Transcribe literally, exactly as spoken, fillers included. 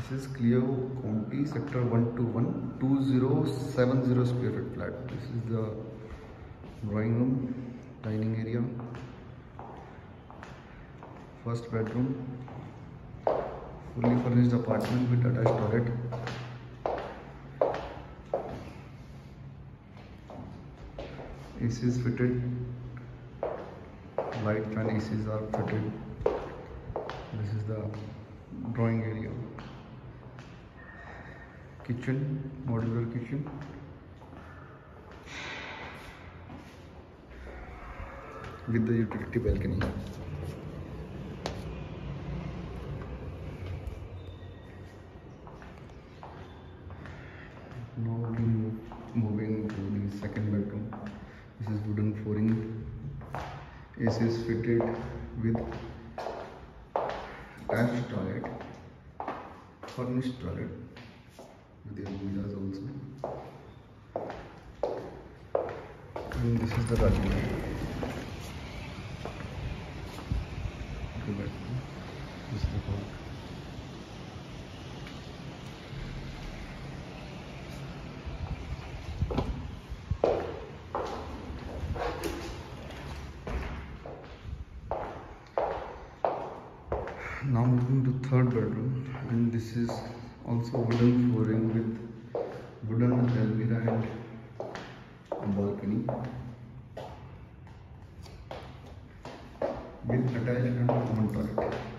This is Cleo County, sector one two one, two thousand seventy square feet flat. This is the drawing room, dining area, first bedroom, fully furnished apartment with attached toilet. A C is fitted, light fan A Cs are fitted. This is the drawing area. Kitchen, modular kitchen. With the utility balcony. Now we move, moving to the second bedroom. This is wooden flooring. A C is fitted with attached toilet, furnished toilet with the Noidas also. And this is the bedroom. This is the hall. Now moving to third bedroom, and this is also wooden flooring with wooden almirah and balcony with attached and common toilet.